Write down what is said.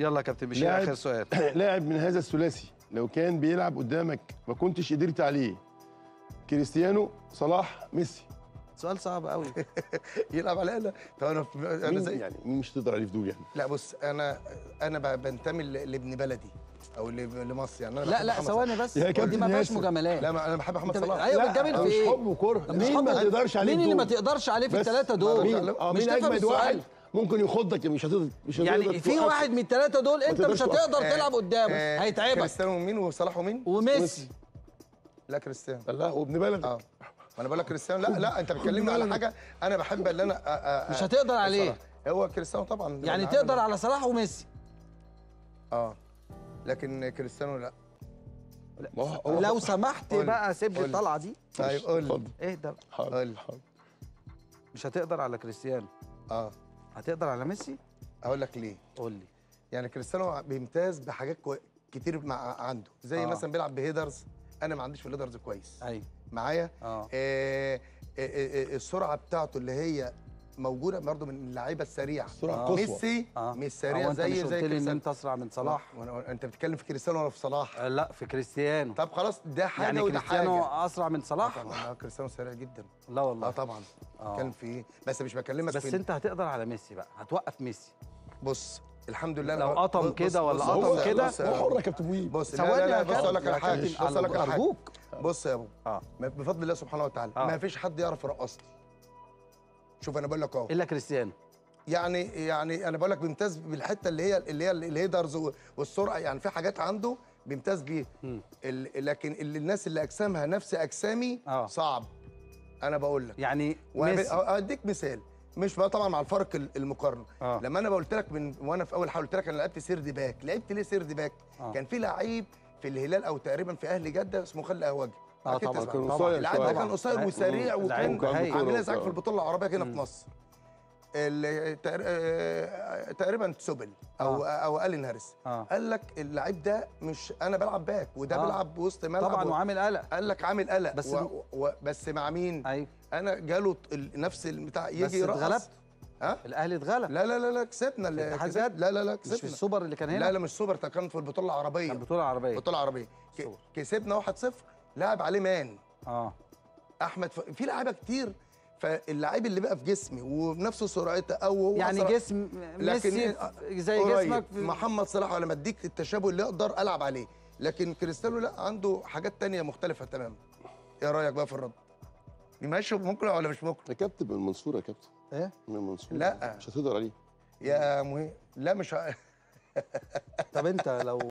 يلا يا كابتن بشير اخر سؤال. لاعب من هذا الثلاثي لو كان بيلعب قدامك ما كنتش قدرت عليه، كريستيانو، صلاح، ميسي. سؤال صعب قوي. يلعب على انا. طب انا مين يعني مين مش تقدر عليه في دول يعني؟ لا بص، انا بنتمي لابن بلدي او لمصر يعني. لا لا ثواني بس، يا دي ما فيهاش ياسر. مجاملات. لا انا بحب محمد صلاح. ايوه بتجامل في ايه؟ مش حب وكره. مين ما تقدرش عليه؟ مين اللي ما تقدرش عليه في الثلاثه دول؟ مين اجمد واحد ممكن يخضك مش هتقدر يعني في واحد من الثلاثه دول انت مش هتقدر تلعب قدامه، هيتعبك. كريستيانو ومين وصلاح ومين؟ وميسي. لا كريستيانو. لا وابن بلدك. انا بقول لك كريستيانو. لا انت بتكلمني على حاجه انا بحب اللي انا مش هتقدر عليه. هو كريستيانو طبعا. يعني تقدر على صلاح وميسي. لكن كريستيانو لا. لو سمحت بقى سيب لي الطلعه دي. طيب قول لي. ايه ده؟ قول. مش هتقدر على كريستيانو. هتقدر على ميسي؟ اقول لك ليه. قول لي. يعني كريستيانو بيمتاز بحاجات كتير عنده، زي مثلا بيلعب بهيدرز، انا ما عنديش في الهيدرز كويس. ايوه معايا. السرعه بتاعته اللي هي موجوده برضه من اللعيبه السريعه. ميسي مش سريع زي كريستيانو. ان انت اسرع من صلاح. انت بتتكلم في كريستيانو ولا في صلاح؟ لا في كريستيانو. طب خلاص ده حاجه يعني وده حاجه. كريستيانو اسرع من صلاح؟ طبعا كريستيانو سريع جدا. لا والله. طبعا. بتكلم في ايه؟ بس مش بكلمك بس انت هتقدر على ميسي بقى، هتوقف ميسي. بص الحمد لله. لو قطم كده ولا قطم كده هو حر يا كابتن مهيب. بص لا بص اقول لك على حاجه. ارجوك. بص يا ابو بفضل الله سبحانه وتعالى ما فيش حد يعرف يرقصني. شوف انا بقول لك اهو الا كريستيانو. يعني انا بقول لك بيمتاز بالحته اللي هي الهيدرز والسرعه، يعني في حاجات عنده بيمتاز بيها. لكن الناس اللي اجسامها نفس اجسامي صعب. انا بقول لك يعني اديك مثال، مش بقى طبعا مع الفرق المقارنه. لما انا قلت لك وانا في اول حلقه قلت لك انا لعبت سيرد باك. لعبت ليه سيرد باك؟ كان في لعيب في الهلال او تقريبا في اهلي جده اسمه خالد قهوجي. طبعا كان قصير. اللاعب ده كان قصير وسريع وكان عامل ازعاج في البطوله العربيه هنا في مصر. تقريبا تسوبل او الين هاريس. قال لك اللعيب ده مش انا بلعب باك وده بيلعب وسط ملعب طبعا وعامل قلق. قال لك عامل قلق بس بس مع مين؟ ايوه انا جاله نفس البتاع يجي يرقص. بس اتغلبت. الاهلي اتغلب. لا كسبنا. لا كسبنا. مش في السوبر اللي كان هنا. لا مش سوبر، ده كان في البطوله العربيه. كان بطوله عربيه. كسبنا 1-0. لاعب عليه مان. احمد في لعيبه كتير. فاللعيب اللي بقى في جسمي وبنفس سرعته او هو يعني جسم ميسي زي جسمك. محمد صلاح لما اديك التشابه اللي اقدر العب عليه. لكن كريستيانو لا، عنده حاجات تانية مختلفه تماما. ايه رايك بقى في الرد؟ ماشي ممكن ولا مش ممكن؟ يا كابتن من المنصوره يا كابتن. ايه؟ من المنصوره. لا مش هتقدر عليه يا لا مش طب انت لو